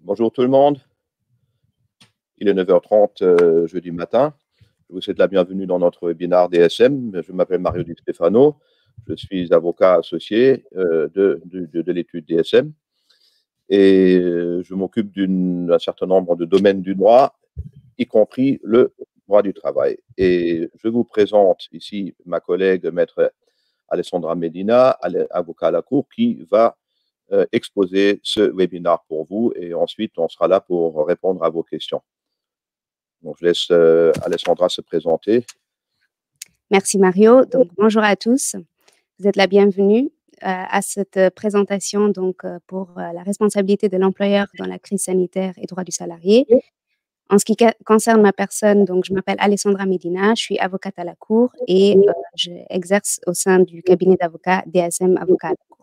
Bonjour tout le monde. Il est 9h30 jeudi matin. Je vous souhaite la bienvenue dans notre webinaire DSM. Je m'appelle Mario Di Stefano. Je suis avocat associé de l'étude DSM et je m'occupe d'un certain nombre de domaines du droit, y compris le droit du travail. Et je vous présente ici ma collègue maître Alessandra Medina, avocat à la Cour, qui va exposer ce webinaire pour vous et ensuite on sera là pour répondre à vos questions. Donc je laisse Alessandra se présenter. Merci Mario. Donc bonjour à tous. Vous êtes la bienvenue à cette présentation donc pour la responsabilité de l'employeur dans la crise sanitaire et droit du salarié. En ce qui concerne ma personne, donc je m'appelle Alessandra Medina, je suis avocate à la Cour et je exerce au sein du cabinet d'avocats DSM Avocat à la Cour.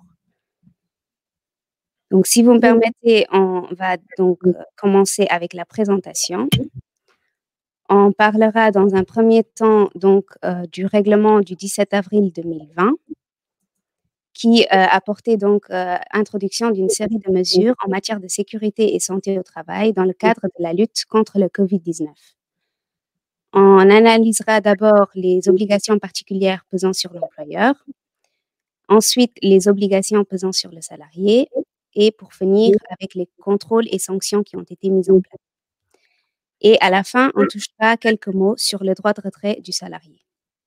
Donc si vous me permettez, on va donc commencer avec la présentation. On parlera dans un premier temps donc du règlement du 17 avril 2020 qui a porté donc introduction d'une série de mesures en matière de sécurité et santé au travail dans le cadre de la lutte contre le Covid-19. On analysera d'abord les obligations particulières pesant sur l'employeur, ensuite les obligations pesant sur le salarié et pour finir avec les contrôles et sanctions qui ont été mises en place. Et à la fin, on touchera quelques mots sur le droit de retrait du salarié.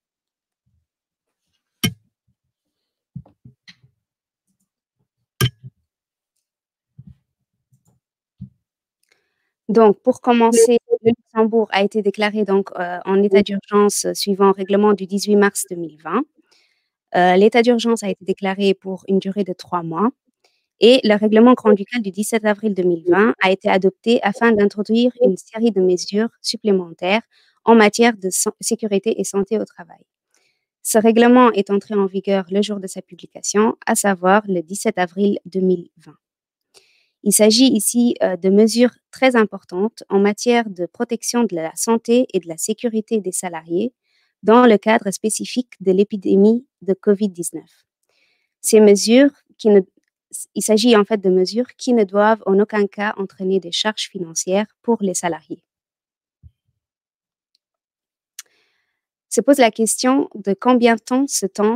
Donc, pour commencer, le Luxembourg a été déclaré donc en état d'urgence suivant le règlement du 18 mars 2020. L'état d'urgence a été déclaré pour une durée de 3 mois et le règlement grand-ducal du 17 avril 2020 a été adopté afin d'introduire une série de mesures supplémentaires en matière de sécurité et santé au travail. Ce règlement est entré en vigueur le jour de sa publication, à savoir le 17 avril 2020. Il s'agit ici de mesures très importantes en matière de protection de la santé et de la sécurité des salariés dans le cadre spécifique de l'épidémie de COVID-19. Ces mesures, il s'agit en fait de mesures qui ne doivent en aucun cas entraîner des charges financières pour les salariés. Se pose la question de combien de temps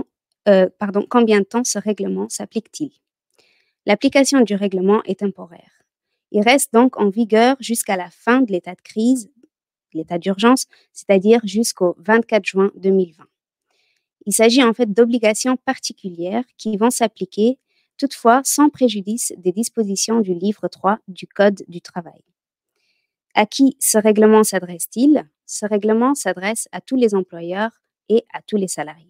ce règlement s'applique-t-il? L'application du règlement est temporaire. Il reste donc en vigueur jusqu'à la fin de l'état de crise, l'état d'urgence, c'est-à-dire jusqu'au 24 juin 2020. Il s'agit en fait d'obligations particulières qui vont s'appliquer, toutefois sans préjudice des dispositions du livre 3 du Code du travail. À qui ce règlement s'adresse-t-il? Ce règlement s'adresse à tous les employeurs et à tous les salariés.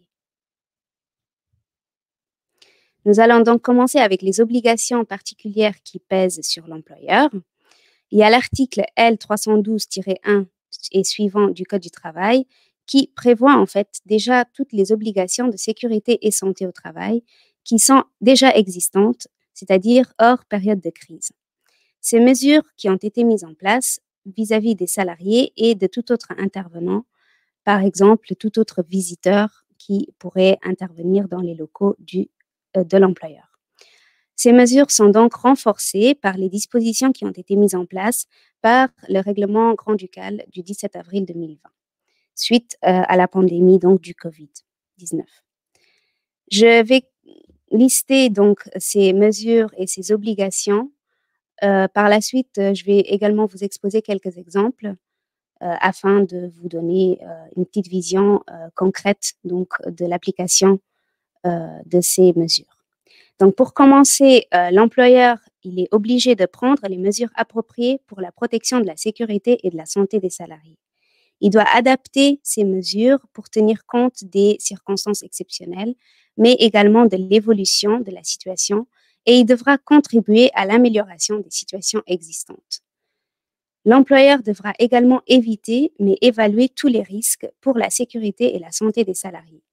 Nous allons donc commencer avec les obligations particulières qui pèsent sur l'employeur. Il y a l'article L312-1 et suivant du Code du travail qui prévoit en fait déjà toutes les obligations de sécurité et santé au travail qui sont déjà existantes, c'est-à-dire hors période de crise. Ces mesures qui ont été mises en place vis-à-vis des salariés et de tout autre intervenant, par exemple tout autre visiteur qui pourrait intervenir dans les locaux de l'employeur. Ces mesures sont donc renforcées par les dispositions qui ont été mises en place par le règlement grand-ducal du 17 avril 2020, suite à la pandémie donc, du Covid-19. Je vais lister donc ces mesures et ces obligations. Par la suite, je vais également vous exposer quelques exemples afin de vous donner une petite vision concrète donc, de l'application de ces mesures. Donc, pour commencer, l'employeur, il est obligé de prendre les mesures appropriées pour la protection de la sécurité et de la santé des salariés. Il doit adapter ces mesures pour tenir compte des circonstances exceptionnelles, mais également de l'évolution de la situation, et il devra contribuer à l'amélioration des situations existantes. L'employeur devra également éviter, mais évaluer tous les risques pour la sécurité et la santé des salariés.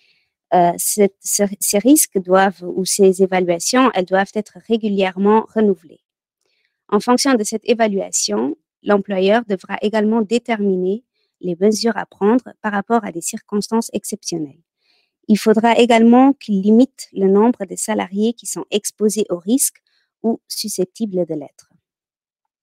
Ces risques ou ces évaluations, elles doivent être régulièrement renouvelées. En fonction de cette évaluation, l'employeur devra également déterminer les mesures à prendre par rapport à des circonstances exceptionnelles. Il faudra également qu'il limite le nombre de salariés qui sont exposés aux risques ou susceptibles de l'être.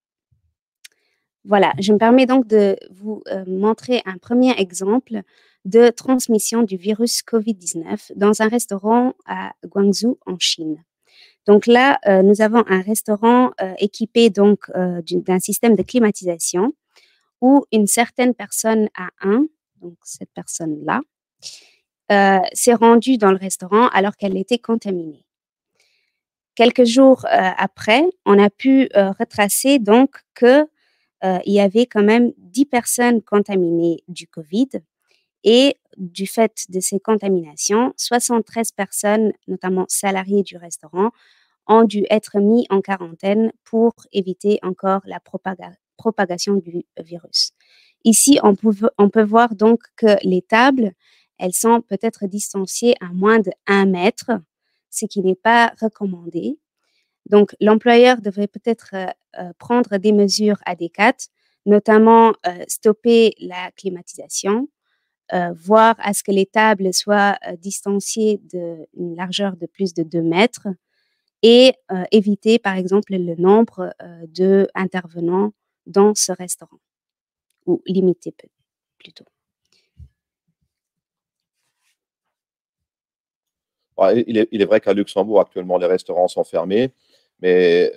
Voilà, je me permets donc de vous montrer un premier exemple de transmission du virus COVID-19 dans un restaurant à Guangzhou, en Chine. Donc là, nous avons un restaurant équipé donc d'un système de climatisation où une certaine personne A1, donc cette personne-là, s'est rendue dans le restaurant alors qu'elle était contaminée. Quelques jours après, on a pu retracer donc que il y avait quand même 10 personnes contaminées du Covid et du fait de ces contaminations, 73 personnes, notamment salariés du restaurant, ont dû être mis en quarantaine pour éviter encore la propagation du virus. Ici, on peut voir donc que les tables, elles sont peut-être distanciées à moins de 1 mètre, ce qui n'est pas recommandé. Donc, l'employeur devrait peut-être prendre des mesures adéquates, notamment stopper la climatisation, voir à ce que les tables soient distanciées d'une largeur de plus de 2 mètres et éviter, par exemple, le nombre d'intervenants dans ce restaurant, ou limiter plutôt. Ouais, il est vrai qu'à Luxembourg, actuellement, les restaurants sont fermés, mais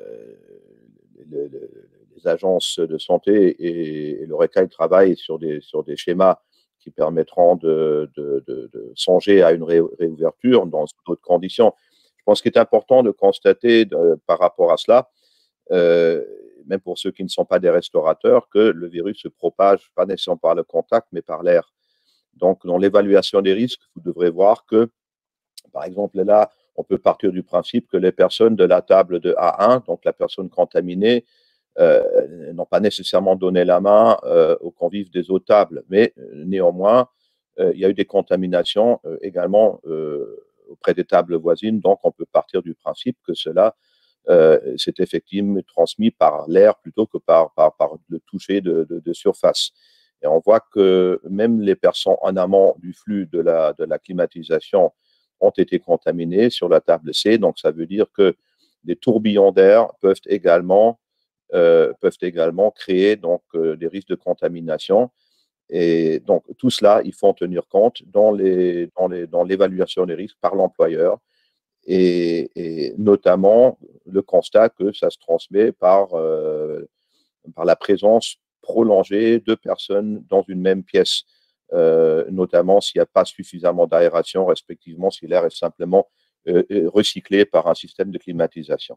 les agences de santé et l'ORECA travaillent sur des schémas qui permettront de songer à une réouverture dans d'autres conditions. Je pense qu'il est important de constater par rapport à cela, même pour ceux qui ne sont pas des restaurateurs, que le virus se propage pas nécessairement par le contact, mais par l'air. Donc, dans l'évaluation des risques, vous devrez voir que, par exemple, là, on peut partir du principe que les personnes de la table de A1, donc la personne contaminée, n'ont pas nécessairement donné la main aux convives des autres tables. Mais néanmoins, il y a eu des contaminations également auprès des tables voisines. Donc, on peut partir du principe que cela s'est effectivement transmis par l'air plutôt que par le toucher de surface. Et on voit que même les personnes en amont du flux de la climatisation ont été contaminées sur la table C. Donc, ça veut dire que des tourbillons d'air peuvent également créer donc des risques de contamination. Et donc, tout cela, il faut en tenir compte dans l'évaluation des risques par l'employeur et notamment le constat que ça se transmet par la présence prolongée de personnes dans une même pièce, notamment s'il n'y a pas suffisamment d'aération, respectivement si l'air est simplement recyclé par un système de climatisation.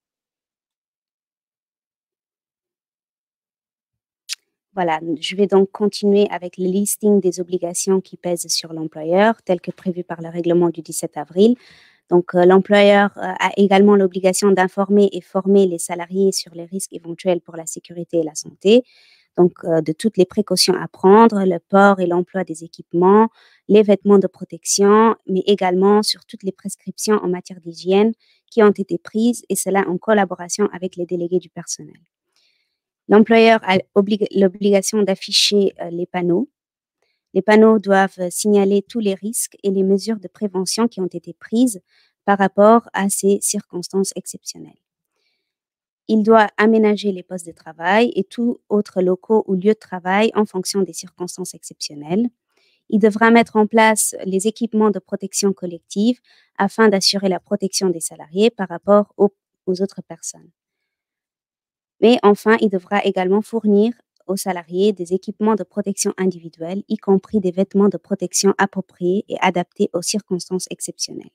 Voilà, je vais donc continuer avec le listing des obligations qui pèsent sur l'employeur, tel que prévu par le règlement du 17 avril. Donc, l'employeur a également l'obligation d'informer et former les salariés sur les risques éventuels pour la sécurité et la santé. Donc, de toutes les précautions à prendre, le port et l'emploi des équipements, les vêtements de protection, mais également sur toutes les prescriptions en matière d'hygiène qui ont été prises, et cela en collaboration avec les délégués du personnel. L'employeur a l'obligation d'afficher les panneaux. Les panneaux doivent signaler tous les risques et les mesures de prévention qui ont été prises par rapport à ces circonstances exceptionnelles. Il doit aménager les postes de travail et tous autres locaux ou lieux de travail en fonction des circonstances exceptionnelles. Il devra mettre en place les équipements de protection collective afin d'assurer la protection des salariés par rapport aux autres personnes. Mais enfin, il devra également fournir aux salariés des équipements de protection individuelle, y compris des vêtements de protection appropriés et adaptés aux circonstances exceptionnelles.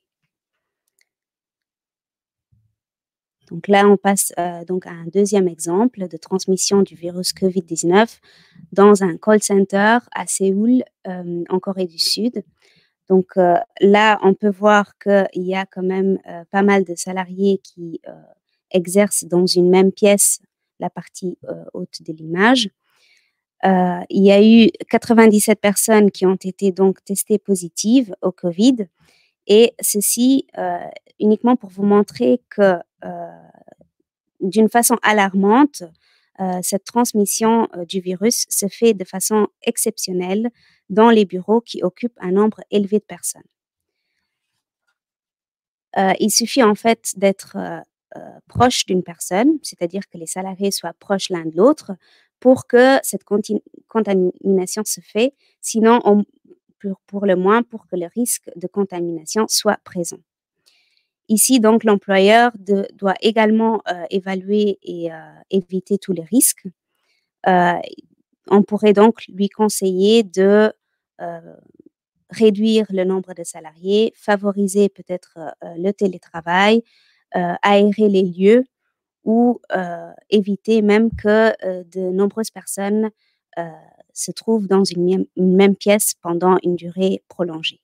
Donc là, on passe donc à un deuxième exemple de transmission du virus COVID-19 dans un call center à Séoul, en Corée du Sud. Donc là, on peut voir qu'il y a quand même pas mal de salariés qui exercent dans une même pièce, la partie haute de l'image. Il y a eu 97 personnes qui ont été donc testées positives au Covid, et ceci uniquement pour vous montrer que d'une façon alarmante, cette transmission du virus se fait de façon exceptionnelle dans les bureaux qui occupent un nombre élevé de personnes. Il suffit en fait d'être proches d'une personne, c'est-à-dire que les salariés soient proches l'un de l'autre pour que cette contamination se fait, sinon, pour le moins, pour que le risque de contamination soit présent. Ici, donc, l'employeur doit également évaluer et éviter tous les risques. On pourrait donc lui conseiller de réduire le nombre de salariés, favoriser peut-être le télétravail, aérer les lieux ou éviter même que de nombreuses personnes se trouvent dans une même pièce pendant une durée prolongée.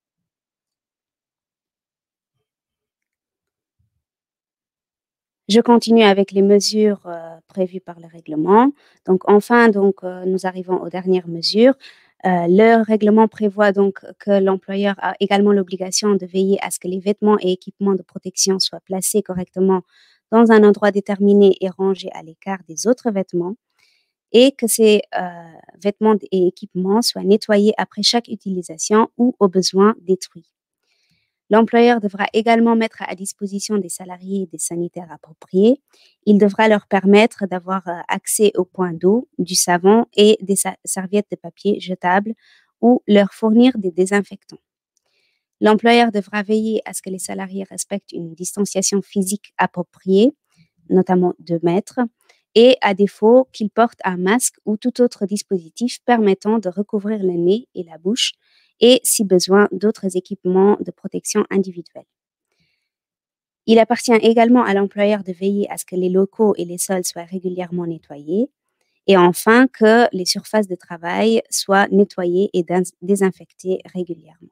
Je continue avec les mesures prévues par le règlement. Donc, enfin, nous arrivons aux dernières mesures. Le règlement prévoit donc que l'employeur a également l'obligation de veiller à ce que les vêtements et équipements de protection soient placés correctement dans un endroit déterminé et rangés à l'écart des autres vêtements, et que ces vêtements et équipements soient nettoyés après chaque utilisation ou au besoin détruits. L'employeur devra également mettre à disposition des salariés des sanitaires appropriés. Il devra leur permettre d'avoir accès aux points d'eau, du savon et des serviettes de papier jetables ou leur fournir des désinfectants. L'employeur devra veiller à ce que les salariés respectent une distanciation physique appropriée, notamment 2 mètres, et à défaut qu'ils portent un masque ou tout autre dispositif permettant de recouvrir le nez et la bouche, et, si besoin, d'autres équipements de protection individuelle. Il appartient également à l'employeur de veiller à ce que les locaux et les sols soient régulièrement nettoyés, et enfin que les surfaces de travail soient nettoyées et désinfectées régulièrement.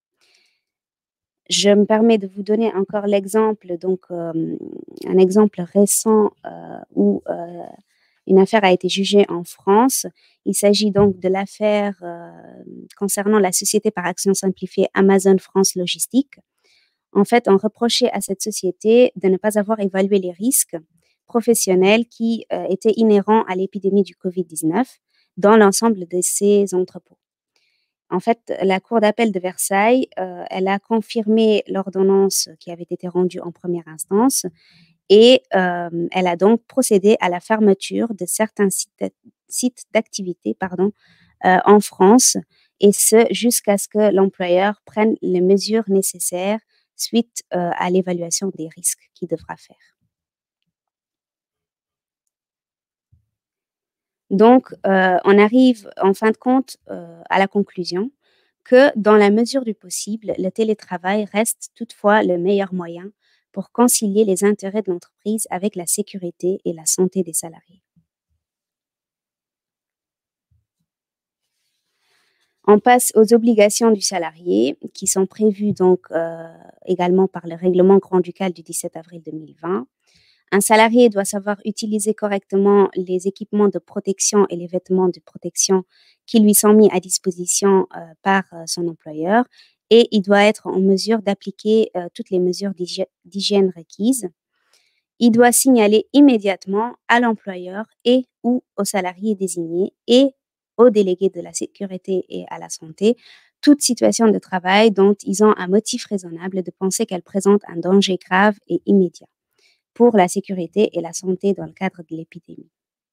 Je me permets de vous donner encore l'exemple, un exemple récent où une affaire a été jugée en France. Il s'agit donc de l'affaire concernant la société par action simplifiée Amazon France Logistique. En fait, on reprochait à cette société de ne pas avoir évalué les risques professionnels qui étaient inhérents à l'épidémie du Covid-19 dans l'ensemble de ses entrepôts. En fait, la Cour d'appel de Versailles, elle a confirmé l'ordonnance qui avait été rendue en première instance, et elle a donc procédé à la fermeture de certains sites d'activité en France, et ce jusqu'à ce que l'employeur prenne les mesures nécessaires suite à l'évaluation des risques qu'il devra faire. Donc, on arrive en fin de compte à la conclusion que dans la mesure du possible, le télétravail reste toutefois le meilleur moyen pour concilier les intérêts de l'entreprise avec la sécurité et la santé des salariés. On passe aux obligations du salarié qui sont prévues donc également par le règlement grand-ducal du 17 avril 2020. Un salarié doit savoir utiliser correctement les équipements de protection et les vêtements de protection qui lui sont mis à disposition par son employeur, et il doit être en mesure d'appliquer toutes les mesures d'hygiène requises. Il doit signaler immédiatement à l'employeur et ou au salarié désigné et au délégué de la sécurité et à la santé toute situation de travail dont ils ont un motif raisonnable de penser qu'elle présente un danger grave et immédiat pour la sécurité et la santé dans le cadre de l'épidémie.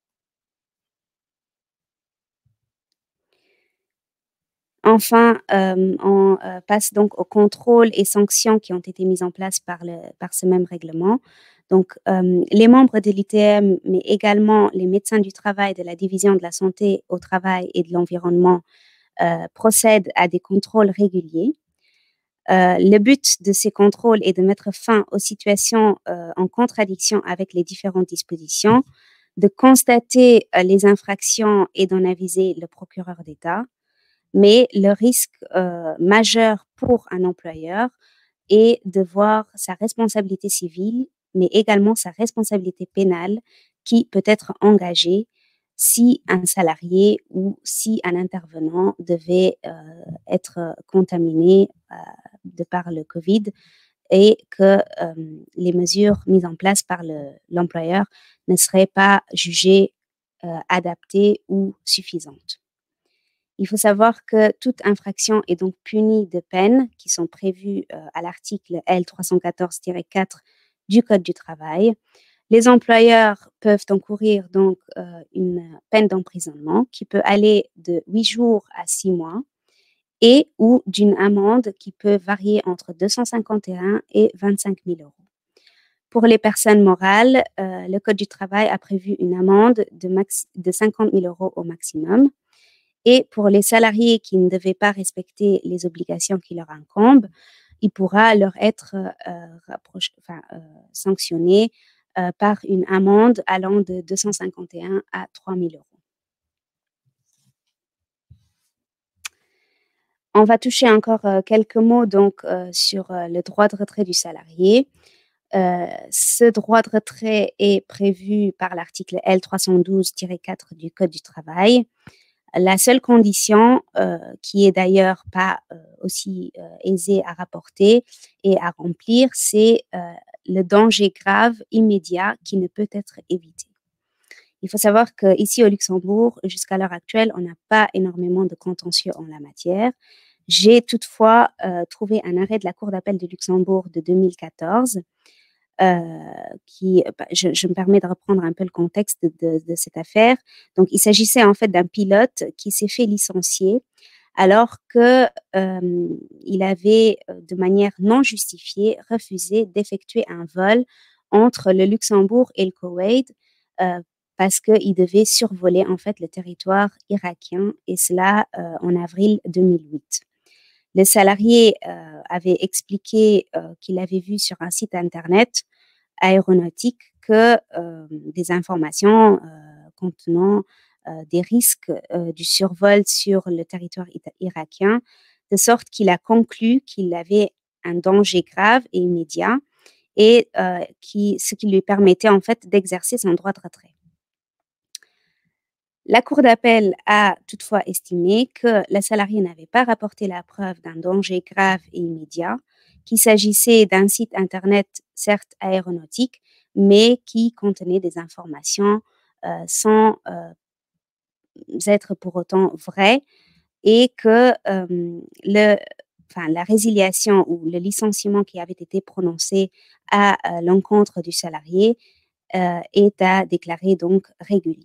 Enfin, on passe donc aux contrôles et sanctions qui ont été mises en place par ce même règlement. Donc, les membres de l'ITM, mais également les médecins du travail de la division de la santé au travail et de l'environnement procèdent à des contrôles réguliers. Le but de ces contrôles est de mettre fin aux situations en contradiction avec les différentes dispositions, de constater les infractions et d'en aviser le procureur d'État. Mais le risque majeur pour un employeur est de voir sa responsabilité civile, mais également sa responsabilité pénale qui peut être engagée si un salarié ou si un intervenant devait être contaminé de par le Covid, et que les mesures mises en place par l'employeur ne seraient pas jugées adaptées ou suffisantes. Il faut savoir que toute infraction est donc punie de peines qui sont prévues à l'article L. 314-4 du Code du travail. Les employeurs peuvent encourir donc une peine d'emprisonnement qui peut aller de 8 jours à 6 mois et ou d'une amende qui peut varier entre 251 et 25 000 euros. Pour les personnes morales, le Code du travail a prévu une amende de 50 000 euros au maximum. Et pour les salariés qui ne devaient pas respecter les obligations qui leur incombent, il pourra leur être sanctionné par une amende allant de 251 à 3 000 euros. On va toucher encore quelques mots donc sur le droit de retrait du salarié. Ce droit de retrait est prévu par l'article L312-4 du Code du travail. La seule condition, qui est d'ailleurs pas aussi aisée à rapporter et à remplir, c'est le danger grave immédiat qui ne peut être évité. Il faut savoir qu'ici au Luxembourg, jusqu'à l'heure actuelle, on n'a pas énormément de contentieux en la matière. J'ai toutefois trouvé un arrêt de la Cour d'appel de Luxembourg de 2014 je me permets de reprendre un peu le contexte de cette affaire. Donc, il s'agissait en fait d'un pilote qui s'est fait licencier alors qu'il avait, de manière non justifiée, refusé d'effectuer un vol entre le Luxembourg et le Koweït parce qu'il devait survoler en fait le territoire irakien, et cela en avril 2008. Le salarié avait expliqué qu'il avait vu sur un site internet aéronautique que des informations contenant des risques du survol sur le territoire irakien, de sorte qu'il a conclu qu'il avait un danger grave et immédiat, et ce qui lui permettait en fait d'exercer son droit de retrait. La Cour d'appel a toutefois estimé que le salarié n'avait pas rapporté la preuve d'un danger grave et immédiat, qu'il s'agissait d'un site internet certes aéronautique, mais qui contenait des informations sans être pour autant vraies, et que la résiliation ou le licenciement qui avait été prononcé à l'encontre du salarié est à déclarer donc régulier.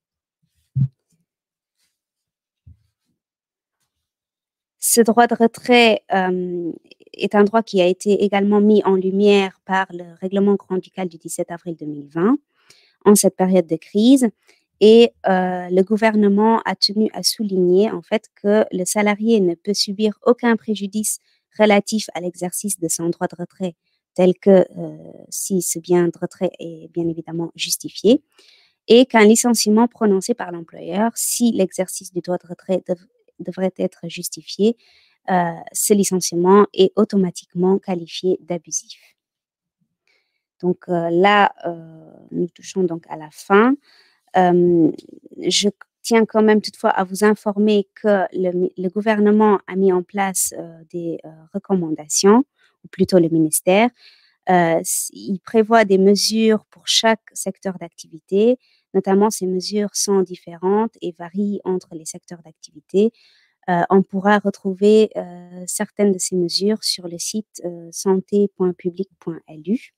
Ce droit de retrait est un droit qui a été également mis en lumière par le règlement grand-ducal du 17 avril 2020 en cette période de crise, et le gouvernement a tenu à souligner en fait que le salarié ne peut subir aucun préjudice relatif à l'exercice de son droit de retrait, tel que si ce bien de retrait est bien évidemment justifié, et qu'un licenciement prononcé par l'employeur, si l'exercice du droit de retrait devrait être justifié, ce licenciement est automatiquement qualifié d'abusif. Donc là, nous touchons donc à la fin. Je tiens quand même toutefois à vous informer que le gouvernement a mis en place des recommandations, ou plutôt le ministère. Il prévoit des mesures pour chaque secteur d'activité. Notamment, ces mesures sont différentes et varient entre les secteurs d'activité. On pourra retrouver certaines de ces mesures sur le site santé.public.lu.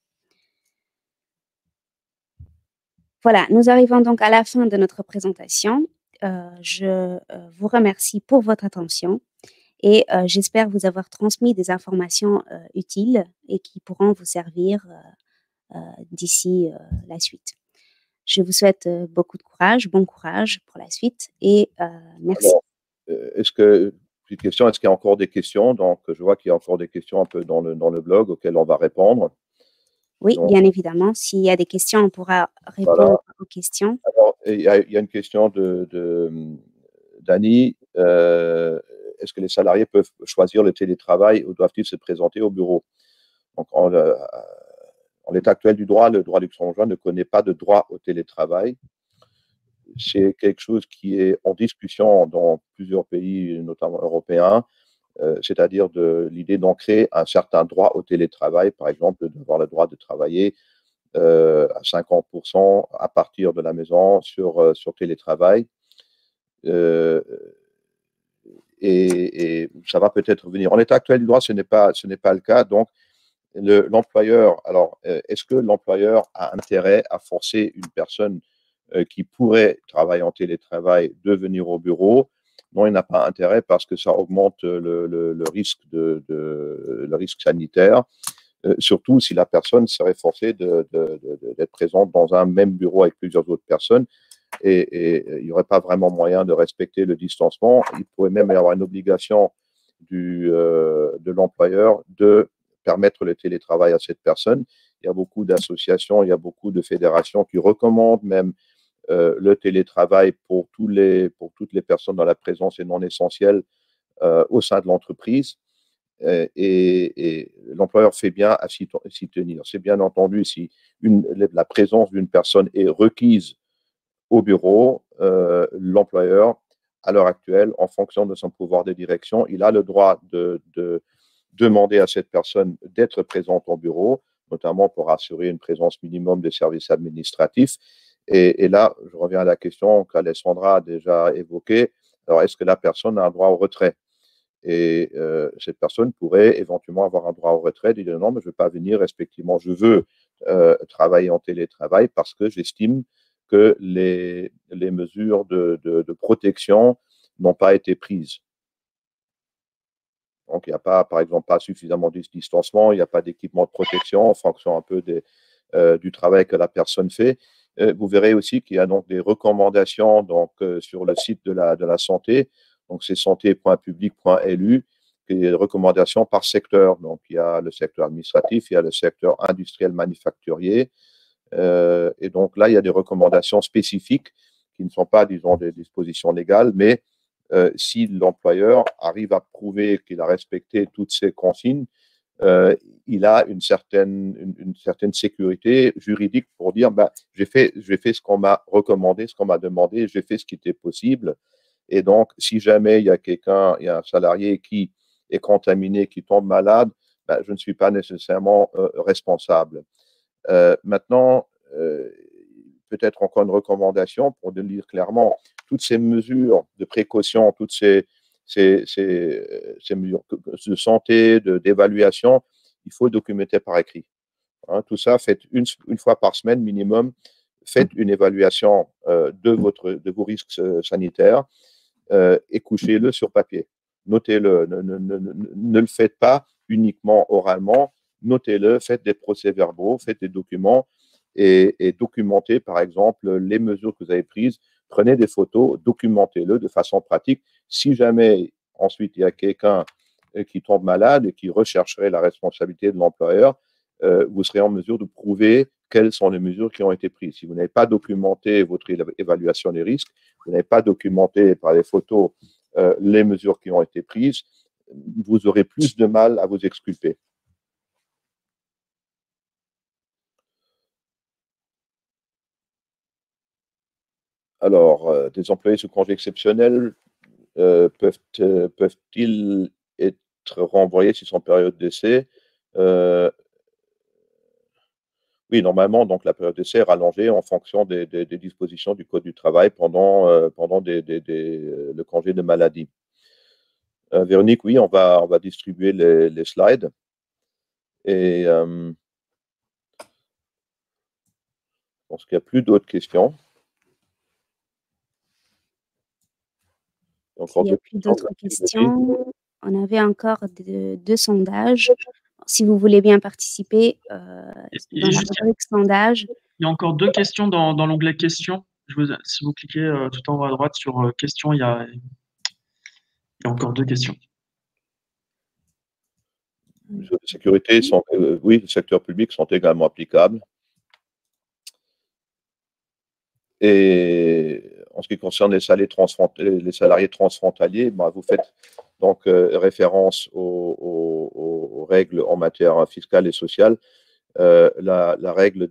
Voilà, nous arrivons donc à la fin de notre présentation. Je vous remercie pour votre attention, et j'espère vous avoir transmis des informations utiles et qui pourront vous servir d'ici la suite. Je vous souhaite beaucoup de courage, bon courage pour la suite, et merci. Alors, petite question, est-ce qu'il y a encore des questions? Donc, je vois qu'il y a encore des questions un peu dans le blog auxquelles on va répondre. Oui, Donc, bien évidemment. S'il y a des questions, on pourra répondre voilà. aux questions. Alors, il y a une question d'Annie. Est-ce que les salariés peuvent choisir le télétravail ou doivent-ils se présenter au bureau? Donc, en l'état actuel du droit, le droit luxembourgeois ne connaît pas de droit au télétravail. C'est quelque chose qui est en discussion dans plusieurs pays, notamment européens, c'est-à-dire de l'idée d'ancrer un certain droit au télétravail, par exemple, d'avoir le droit de travailler à 50% à partir de la maison sur télétravail. Et ça va peut-être venir. En l'état actuel du droit, ce n'est pas le cas. Donc, l'employeur, alors, est-ce que l'employeur a intérêt à forcer une personne qui pourrait travailler en télétravail de venir au bureau? Non, il n'a pas intérêt parce que ça augmente le risque, le risque sanitaire, surtout si la personne serait forcée d'être présente dans un même bureau avec plusieurs autres personnes et il n'y aurait pas vraiment moyen de respecter le distancement. Il pourrait même y avoir une obligation de l'employeur de permettre le télétravail à cette personne. Il y a beaucoup d'associations, il y a beaucoup de fédérations qui recommandent même le télétravail pour toutes les personnes dans la présence et non essentielle au sein de l'entreprise. Et l'employeur fait bien à s'y tenir. C'est bien entendu si la présence d'une personne est requise au bureau, l'employeur, à l'heure actuelle, en fonction de son pouvoir de direction, il a le droit de demander à cette personne d'être présente au bureau, notamment pour assurer une présence minimum des services administratifs. Et là, je reviens à la question qu'Alessandra a déjà évoquée. Alors, est-ce que la personne a un droit au retrait? Et cette personne pourrait éventuellement avoir un droit au retrait, dire non, mais je ne veux pas venir, respectivement, je veux travailler en télétravail parce que j'estime que les mesures de protection n'ont pas été prises. Donc, il n'y a pas, par exemple, pas suffisamment de distancement, il n'y a pas d'équipement de protection en fonction un peu du travail que la personne fait. Vous verrez aussi qu'il y a donc des recommandations donc, sur le site de la santé. Donc, c'est santé.public.lu, qui est des recommandations par secteur. Donc, il y a le secteur administratif, il y a le secteur industriel manufacturier. Et donc là, il y a des recommandations spécifiques qui ne sont pas, disons, des dispositions légales, mais si l'employeur arrive à prouver qu'il a respecté toutes ces consignes, il a une certaine sécurité juridique pour dire bah, j'ai fait ce qu'on m'a recommandé, ce qu'on m'a demandé, j'ai fait ce qui était possible. Et donc, si jamais il y a un salarié qui est contaminé, qui tombe malade, bah, je ne suis pas nécessairement responsable. Maintenant, peut-être encore une recommandation pour le dire clairement, toutes ces mesures de précaution, toutes ces mesures de santé, d'évaluation, il faut documenter par écrit. Hein, tout ça, faites une fois par semaine minimum, faites une évaluation de vos risques sanitaires et couchez-le sur papier. Notez-le, ne le faites pas uniquement oralement, notez-le, faites des procès-verbaux, faites des documents et documentez, par exemple, les mesures que vous avez prises. Prenez des photos, documentez-le de façon pratique. Si jamais, ensuite, il y a quelqu'un qui tombe malade et qui rechercherait la responsabilité de l'employeur, vous serez en mesure de prouver quelles sont les mesures qui ont été prises. Si vous n'avez pas documenté votre évaluation des risques, vous n'avez pas documenté par les photos les mesures qui ont été prises, vous aurez plus de mal à vous exculper. Alors, des employés sous congé exceptionnel peuvent-ils être renvoyés s'ils sont en période d'essai? Oui, normalement, donc la période d'essai est rallongée en fonction des dispositions du Code du travail pendant le congé de maladie. Véronique, oui, on va distribuer les slides. Et je pense qu'il n'y a plus d'autres questions. S'il n'y a plus d'autres questions, on avait encore deux sondages. Si vous voulez bien participer dans la rubrique sondage. Il y a encore deux questions dans l'onglet questions. Si vous cliquez tout en haut à droite sur questions, il y a encore deux questions. Mesures de sécurité oui, le secteur public sont également applicables. Et en ce qui concerne les salariés transfrontaliers, ben, vous faites donc référence aux règles en matière fiscale et sociale. La règle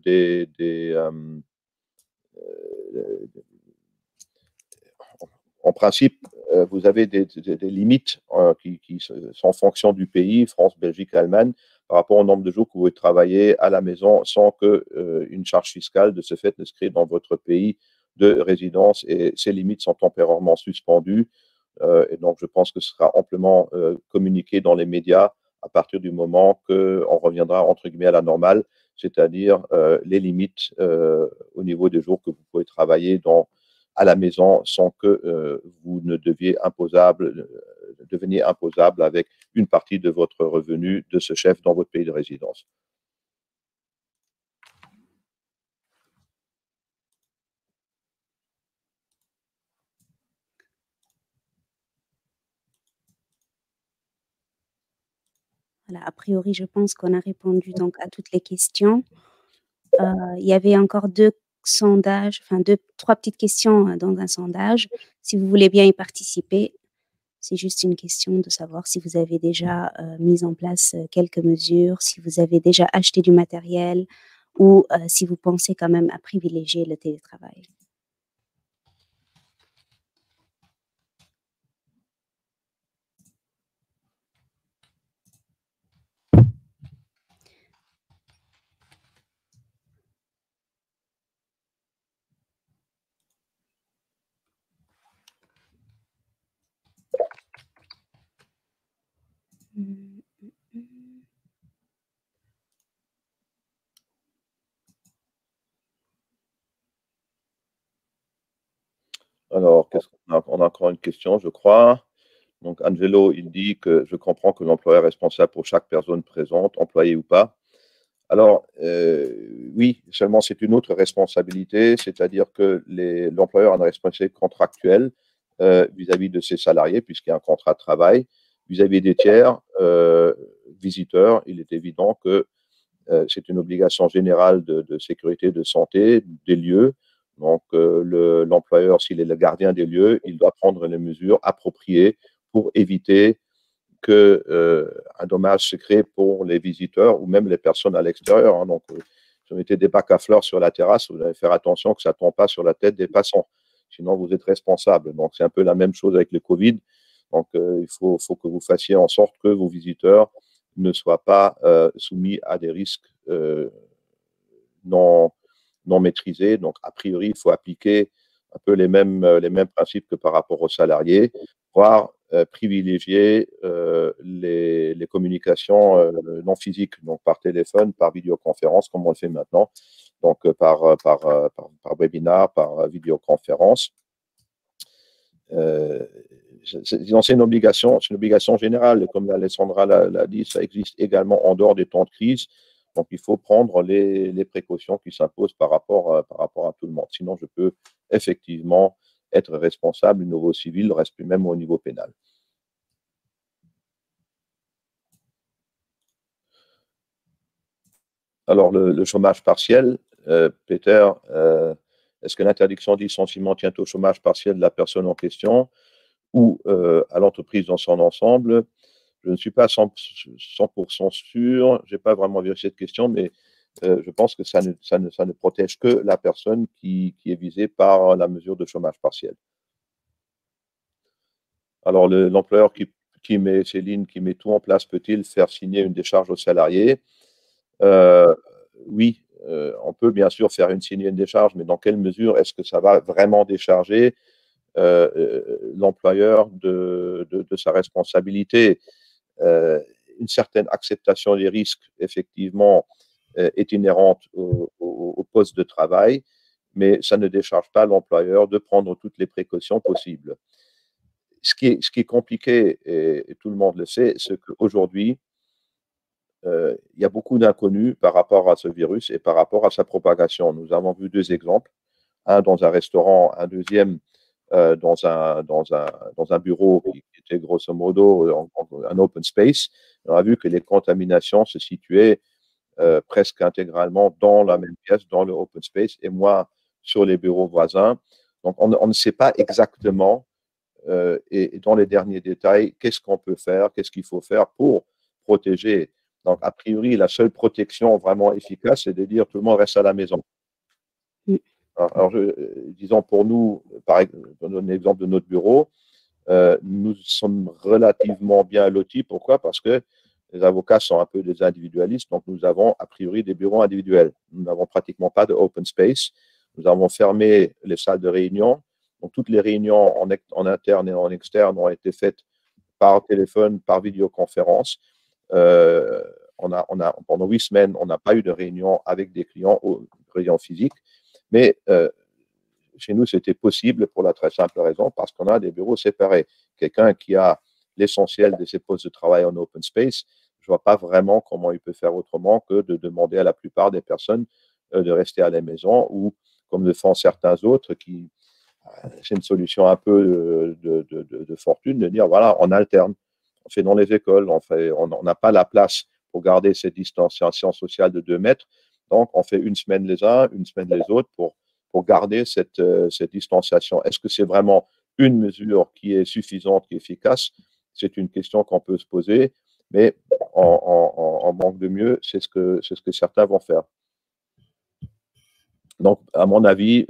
en principe, vous avez des limites qui sont en fonction du pays, France, Belgique, Allemagne, par rapport au nombre de jours que vous pouvez travailler à la maison sans qu'une charge fiscale de ce fait ne se crée dans votre pays de résidence. Et ces limites sont temporairement suspendues. Et donc, je pense que ce sera amplement communiqué dans les médias à partir du moment qu'on reviendra, entre guillemets, à la normale, c'est-à-dire les limites au niveau des jours que vous pouvez travailler à la maison sans que vous ne deveniez imposable avec une partie de votre revenu de ce chef dans votre pays de résidence. Voilà, a priori, je pense qu'on a répondu donc à toutes les questions. Il y avait encore 2 sondages, enfin 3 petites questions dans un sondage. Si vous voulez bien y participer, c'est juste une question de savoir si vous avez déjà mis en place quelques mesures, si vous avez déjà acheté du matériel ou si vous pensez quand même à privilégier le télétravail. Alors, on a encore une question, je crois. Donc, Angelo, il dit que je comprends que l'employeur est responsable pour chaque personne présente, employée ou pas. Alors, oui, seulement c'est une autre responsabilité, c'est-à-dire que l'employeur a une responsabilité contractuelle vis-à-vis de ses salariés, puisqu'il y a un contrat de travail. Vis-à-vis des tiers visiteurs, il est évident que c'est une obligation générale de sécurité, de santé des lieux. Donc, l'employeur, s'il est le gardien des lieux, il doit prendre les mesures appropriées pour éviter qu'un dommage se crée pour les visiteurs ou même les personnes à l'extérieur. Hein. Donc, si vous mettez des bacs à fleurs sur la terrasse, vous devez faire attention que ça ne tombe pas sur la tête des passants. Sinon, vous êtes responsable. Donc, c'est un peu la même chose avec le Covid. Donc, il faut que vous fassiez en sorte que vos visiteurs ne soient pas soumis à des risques non maîtrisés. Donc, a priori, il faut appliquer un peu les mêmes principes que par rapport aux salariés, voire privilégier les communications non physiques, donc par téléphone, par vidéoconférence, comme on le fait maintenant, donc par webinar, par vidéoconférence. C'est une obligation générale, comme Alessandra l'a dit, ça existe également en dehors des temps de crise. Donc, il faut prendre les précautions qui s'imposent par rapport à tout le monde. Sinon, je peux effectivement être responsable au niveau civil, reste même au niveau pénal. Alors, le chômage partiel, Peter, est-ce que l'interdiction de licenciement tient au chômage partiel de la personne en question ou à l'entreprise dans son ensemble? Je ne suis pas 100% sûr, je n'ai pas vraiment vérifié cette question, mais je pense que ça ne protège que la personne qui est visée par la mesure de chômage partiel. Alors, l'employeur Céline, qui met tout en place, peut-il faire signer une décharge aux salariés? Oui, on peut bien sûr signer une décharge, mais dans quelle mesure est-ce que ça va vraiment décharger l'employeur de sa responsabilité? Une certaine acceptation des risques, effectivement, est inhérente au poste de travail, mais ça ne décharge pas l'employeur de prendre toutes les précautions possibles. Ce qui est compliqué, et tout le monde le sait, c'est qu'aujourd'hui, il y a beaucoup d'inconnus par rapport à ce virus et par rapport à sa propagation. Nous avons vu 2 exemples, un dans un restaurant, un deuxième dans un bureau qui était grosso modo un open space. On a vu que les contaminations se situaient presque intégralement dans la même pièce, dans le open space, et moins sur les bureaux voisins. Donc, on ne sait pas exactement, et dans les derniers détails, qu'est-ce qu'on peut faire, qu'est-ce qu'il faut faire pour protéger. Donc, a priori, la seule protection vraiment efficace, c'est de dire tout le monde reste à la maison. Alors, disons pour nous, pour donner l'exemple de notre bureau, nous sommes relativement bien lotis. Pourquoi? Parce que les avocats sont un peu des individualistes, donc nous avons a priori des bureaux individuels. Nous n'avons pratiquement pas de open space. Nous avons fermé les salles de réunion. Donc, toutes les réunions en interne et en externe ont été faites par téléphone, par vidéoconférence. pendant 8 semaines, on n'a pas eu de réunion avec des clients, réunion physique, mais chez nous, c'était possible pour la très simple raison parce qu'on a des bureaux séparés. Quelqu'un qui a l'essentiel de ses postes de travail en open space, je ne vois pas vraiment comment il peut faire autrement que de demander à la plupart des personnes de rester à la maison ou, comme le font certains autres, c'est une solution un peu de fortune de dire, voilà, on alterne. On fait dans les écoles, on n'a pas la place pour garder cette distanciation sociale de 2 mètres. Donc, on fait une semaine les uns, une semaine les autres pour garder cette distanciation. Est-ce que c'est vraiment une mesure qui est suffisante, qui est efficace? C'est une question qu'on peut se poser, mais en manque de mieux, c'est ce que certains vont faire. Donc, à mon avis,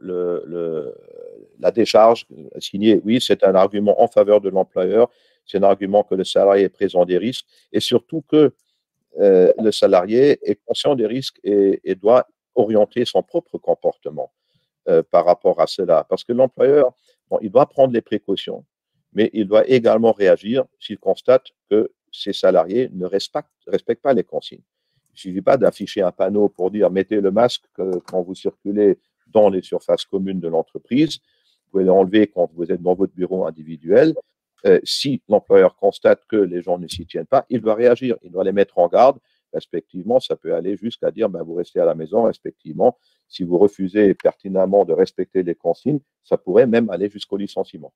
la décharge signée, oui, c'est un argument en faveur de l'employeur, c'est un argument que le salarié est présent des risques et surtout que le salarié est conscient des risques et doit orienter son propre comportement par rapport à cela. Parce que l'employeur, bon, il doit prendre les précautions, mais il doit également réagir s'il constate que ses salariés ne respectent pas les consignes. Il ne suffit pas d'afficher un panneau pour dire mettez le masque quand vous circulez dans les surfaces communes de l'entreprise. Vous pouvez l'enlever quand vous êtes dans votre bureau individuel. Si l'employeur constate que les gens ne s'y tiennent pas, il doit réagir, il doit les mettre en garde. Respectivement, ça peut aller jusqu'à dire ben, vous restez à la maison. Respectivement, si vous refusez pertinemment de respecter les consignes, ça pourrait même aller jusqu'au licenciement.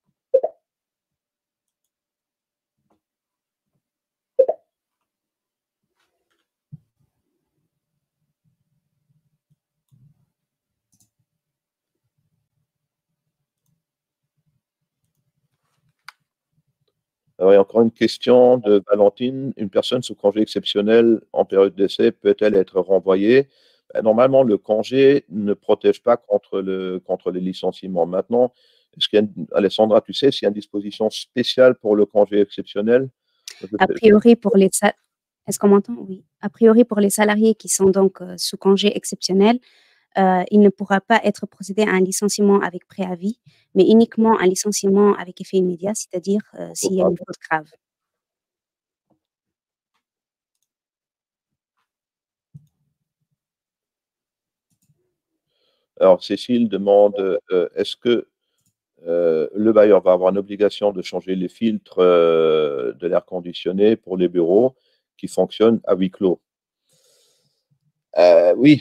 Alors, il y a encore une question de Valentine. Une personne sous congé exceptionnel en période d'essai peut-elle être renvoyée? Normalement, le congé ne protège pas contre les licenciements. Maintenant, Alessandra, tu sais s'il y a une disposition spéciale pour le congé exceptionnel? A priori, est-ce qu'on m'entend? Oui. A priori, pour les salariés qui sont donc sous congé exceptionnel, il ne pourra pas être procédé à un licenciement avec préavis, mais uniquement un licenciement avec effet immédiat, c'est-à-dire s'il y a une faute grave. Alors, Cécile demande, est-ce que le bailleur va avoir une obligation de changer les filtres de l'air conditionné pour les bureaux qui fonctionnent à huis clos? Oui,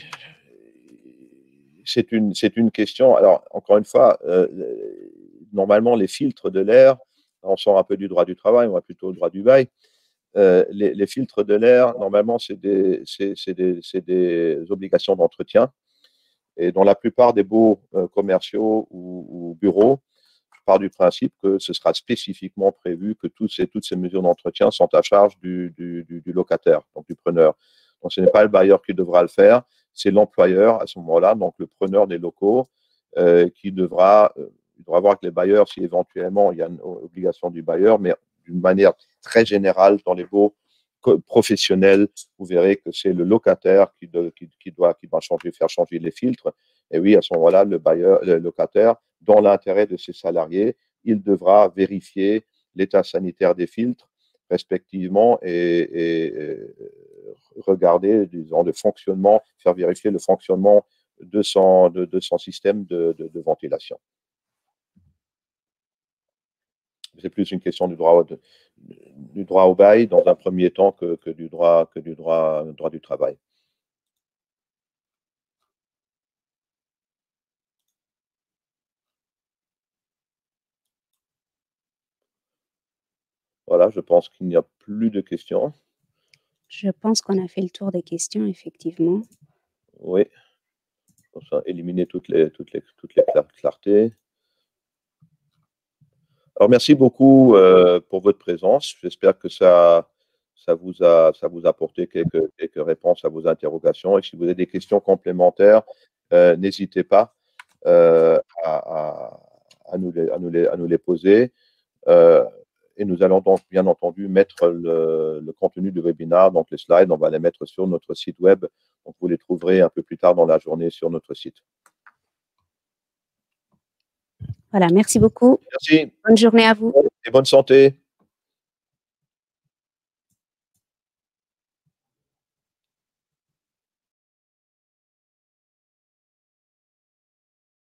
c'est une question. Alors, encore une fois, normalement, les filtres de l'air, on sort un peu du droit du travail, on va plutôt au droit du bail. Les filtres de l'air, normalement, c'est des obligations d'entretien. Et dans la plupart des baux commerciaux ou bureaux, je pars du principe que ce sera spécifiquement prévu que toutes ces mesures d'entretien sont à charge du locataire, donc du preneur. Donc, ce n'est pas le bailleur qui devra le faire, c'est l'employeur à ce moment-là, donc le preneur des locaux, qui devra voir avec les bailleurs si éventuellement il y a une obligation du bailleur, mais d'une manière très générale dans les baux professionnels, vous verrez que c'est le locataire qui doit faire changer les filtres. Et oui, à ce moment-là, le locataire, dans l'intérêt de ses salariés, il devra vérifier l'état sanitaire des filtres respectivement et regarder, disons, le fonctionnement, faire vérifier le fonctionnement de son système de ventilation. C'est plus une question du droit au bail dans un premier temps que du droit du travail. Voilà, je pense qu'il n'y a plus de questions. Je pense qu'on a fait le tour des questions, effectivement. Oui, comme ça, éliminer toutes les clartés. Alors, merci beaucoup pour votre présence. J'espère que ça vous a apporté quelques réponses à vos interrogations. Et si vous avez des questions complémentaires, n'hésitez pas à nous les poser. Et nous allons donc, bien entendu, mettre le contenu du webinaire, donc les slides, on va les mettre sur notre site web. Donc, vous les trouverez un peu plus tard dans la journée sur notre site. Voilà, merci beaucoup. Merci. Bonne journée à vous. Et bonne santé.